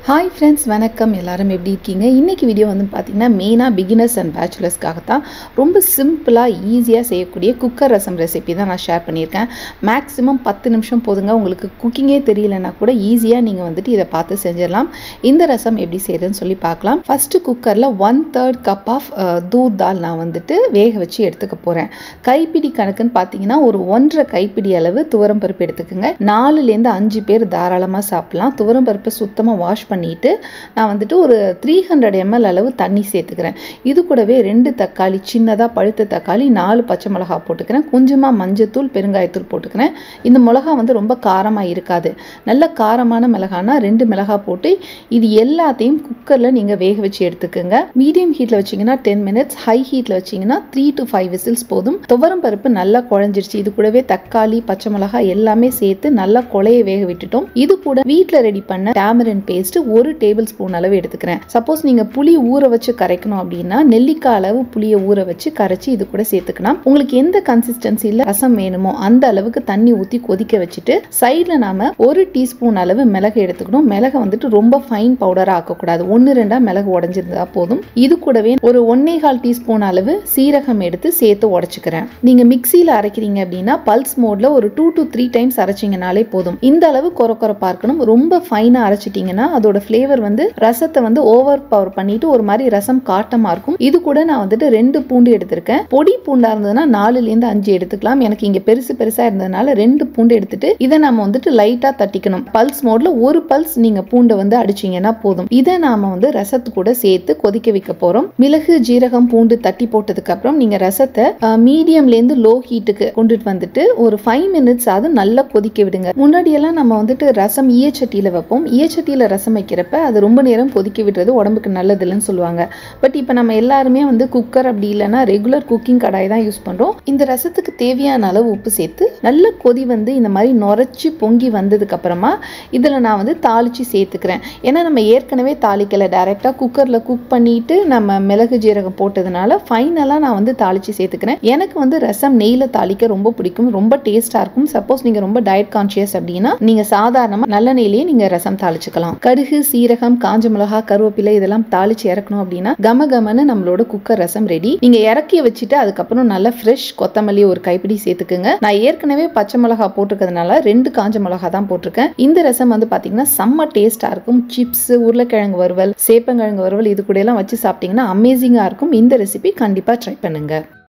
Hi friends, வணக்கம். எல்லாரும் எப்படி இருக்கீங்க? இன்றைக்கி வீடியோ வந்து பார்த்திங்கன்னா மெயினாக பிகினர்ஸ் அண்ட் பேச்சுலர்ஸ்க்காக தான் ரொம்ப சிம்பிளாக ஈஸியாக செய்யக்கூடிய குக்கர் ரசம் ரெசிபி தான் நான் ஷேர் பண்ணியிருக்கேன். மேக்ஸிமம் 10 நிமிஷம் போதுங்க. உங்களுக்கு குக்கிங்கே தெரியலன்னா கூட ஈஸியாக நீங்கள் வந்துட்டு இதை பார்த்து செஞ்சிடலாம். இந்த ரசம் எப்படி செய்கிறதுன்னு சொல்லி பார்க்கலாம். ஃபஸ்ட்டு குக்கரில் 1/3 கப் ஆஃப் தூத் தால் நான் வந்துட்டு வேக வச்சு எடுத்துக்க போகிறேன். கைப்பிடி கணக்குன்னு பார்த்தீங்கன்னா ஒரு 1.5 கைப்பிடி அளவு துவரம் பருப்பு எடுத்துக்கோங்க. 4லேருந்து 5 பேர் தாராளமாக சாப்பிட்லாம். துவரம் பருப்பு சுத்தமாக வாஷ் பண்ணிட்டு நான் வந்துட்டு ஒரு 300 ml அளவு தண்ணி சேர்த்துக்கிறேன். இது கூடவே 2 தக்காளி, சின்னதாக பழுத்த தக்காளி, 4 பச்சை மிளகா போட்டுக்கிறேன். கொஞ்சமாக மஞ்சத்தூள், பெருங்காயத்தூள் போட்டுக்கிறேன். இந்த மிளகா வந்து ரொம்ப காரமாக இருக்காது. நல்ல காரமான மிளகானா 2 மிளகா போட்டு இது எல்லாத்தையும் குக்கரில் நீங்கள் வேக வச்சு எடுத்துக்கோங்க. மீடியம் ஹீட்டில் வச்சிங்கன்னா 10 minutes, ஹை ஹீட்டில் வச்சிங்கன்னா 3 to 5 whistles போதும். துவரம் பருப்பு நல்லா குழஞ்சிருச்சு. இது கூடவே தக்காளி, பச்சை மிளகா எல்லாமே சேர்த்து நல்லா கொலைய வேக விட்டுட்டோம். இது கூட வீட்டில் ரெடி பண்ண டேமரின் பேஸ்ட் 1 டேபிள் ஸ்பூன் அளவு எடுத்துக்கிறேன். சப்போஸ் நீங்கள் புளி ஊற வச்சு கரைக்கணும் அப்படின்னா நெல்லிக்காய் அளவு புளியை ஊற வச்சு கரைச்சி இது கூட சேர்த்துக்கலாம். உங்களுக்கு எந்த கன்சிஸ்டன்சியில் ரசம் வேணுமோ அந்த அளவுக்கு தண்ணி ஊற்றி கொதிக்க வச்சுட்டு சைடில் நாம 1 டீஸ்பூன் அளவு மிளகு எடுத்துக்கணும். மிளகு வந்துட்டு ரொம்ப ஃபைன் பவுடராக ஆக்கக்கூடாது. 1-2 மிளகு உடஞ்சிருந்தா போதும். இது கூடவே ஒரு 1.25 டீஸ்பூன் அளவு சீரகம் எடுத்து சேர்த்து உடச்சுக்கிறேன். நீங்கள் மிக்சியில் அரைக்கிறீங்க அப்படின்னா பல்ஸ் மோட்ல ஒரு 2 to 3 டைம்ஸ் அரைச்சிங்கனாலே போதும். இந்த அளவு கொரக்கொரப்பா இருக்கணும். ரொம்ப ஃபைனாக அரைச்சிட்டிங்கன்னா அதோட ஃப்ளேவர் வந்து ரசத்தை வந்து ஓவர் பவர் பண்ணிட்டு ஒரு மாதிரி ரசம் காட்டமா இருக்கும். இது கூட நான் வந்துட்டு 2 பூண்டு எடுத்திருக்கேன். பொடி பூண்டா இருந்ததுன்னா 4லேருந்து 5 எடுத்துக்கலாம். எனக்கு இங்க பெருசா இருந்ததுனால 2 பூண்டு எடுத்துட்டு இதை நாம வந்துட்டு லைட்டா தட்டிக்கணும். பல்ஸ் மோட்ல ஒரு பல்ஸ் நீங்க பூண்டை வந்து அடிச்சீங்கன்னா போதும். இதை நாம வந்து ரசத்து கூட சேர்த்து கொதிக்க வைக்க போறோம். மிளகு, ஜீரகம், பூண்டு தட்டி போட்டதுக்கு அப்புறம் நீங்க ரசத்தை மீடியம்ல இருந்து லோ ஹீட்டுக்கு கொண்டுட்டு வந்துட்டு ஒரு 5 minutes ஆகுது நல்லா கொதிக்க விடுங்க. முன்னாடி எல்லாம் நம்ம வந்துட்டு ரசம் ஈயச்சட்டியில வைப்போம். ஈயச்சட்டியில ரசம் வைக்கிறப்ப அது ரொம்ப நேரம் கொதிக்க விடுறது உடம்புக்கு நல்லது இல்லைன்னு சொல்லுவாங்க. பட் இப்போ நம்ம எல்லாருமே வந்து குக்கர் அப்படி இல்லைன்னா ரெகுலர் குக்கிங் கடாய் தான் யூஸ் பண்றோம். இந்த ரசத்துக்கு தேவையான அளவு உப்பு சேர்த்து நல்ல கொதி வந்து இந்த மாதிரி நுரைச்சி பொங்கி வந்ததுக்கு அப்புறமா இதுல நான் வந்து தாளிச்சு சேர்த்துக்கிறேன். ஏன்னா நம்ம ஏற்கனவே தாளிக்கல, டைரக்டா குக்கர்ல குக் பண்ணிட்டு நம்ம மிளகு ஜீரகம் போட்டதுனால ஃபைனலா நான் வந்து தாளிச்சு சேர்த்துக்கிறேன். எனக்கு வந்து ரசம் நெய்ல தாளிக்க ரொம்ப பிடிக்கும், ரொம்ப டேஸ்டா இருக்கும். சப்போஸ் நீங்க ரொம்ப டயட் கான்சியஸ் அப்படின்னா நீங்க சாதாரணமா நல்ல நெய்லயே நீங்க ரசம் தாளிச்சுக்கலாம். கடுகு, சீரகம், காஞ்ச மிளகா, கருவேப்பிலை இதெல்லாம் தாளிச்சு இறக்கணும் அப்படின்னா கமகமன்னு நம்மளோட குக்கர் ரசம் ரெடி. நீங்க இறக்கி வச்சுட்டு அதுக்கப்புறம் நல்ல ஃப்ரெஷ் கொத்தமல்லி ஒரு கைப்பிடி சேர்த்துக்குங்க. நான் ஏற்கனவே பச்சை மிளகா போட்டிருக்கிறதுனால 2 காஞ்ச மிளகா தான் போட்டிருக்கேன். இந்த ரசம் வந்து பாத்தீங்கன்னா செம்ம டேஸ்டா இருக்கும். சிப்ஸ், உருளைக்கிழங்கு வறுவல், சேப்பங்கிழங்கு வறுவல் இது கூட எல்லாம் வச்சு சாப்பிட்டீங்கன்னா அமேசிங்கா இருக்கும். இந்த ரெசிபி கண்டிப்பா ட்ரை பண்ணுங்க.